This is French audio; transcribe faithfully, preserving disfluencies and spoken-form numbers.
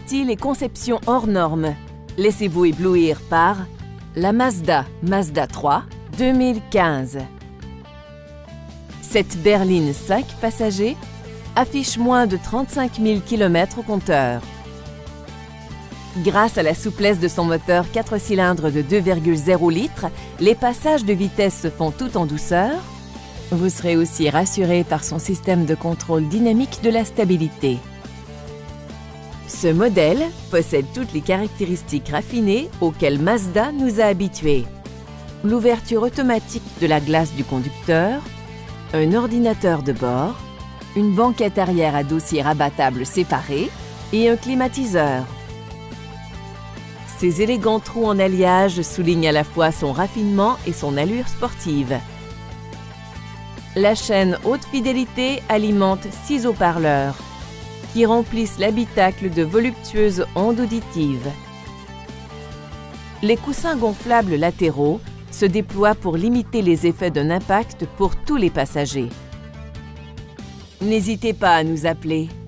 style et conception hors norme. Laissez-vous éblouir par la Mazda Mazda trois deux mille quinze. Cette berline cinq passagers affiche moins de trente-cinq mille kilomètres au compteur. Grâce à la souplesse de son moteur quatre cylindres de deux virgule zéro litres, les passages de vitesse se font tout en douceur. Vous serez aussi rassuré par son système de contrôle dynamique de la stabilité. Ce modèle possède toutes les caractéristiques raffinées auxquelles Mazda nous a habitués. L'ouverture automatique de la glace du conducteur, un ordinateur de bord, une banquette arrière à dossier rabattable séparé et un climatiseur. Ces élégants trous en alliage soulignent à la fois son raffinement et son allure sportive. La chaîne haute fidélité alimente six haut-parleurs qui remplissent l'habitacle de voluptueuses ondes auditives. Les coussins gonflables latéraux se déploient pour limiter les effets d'un impact pour tous les passagers. N'hésitez pas à nous appeler.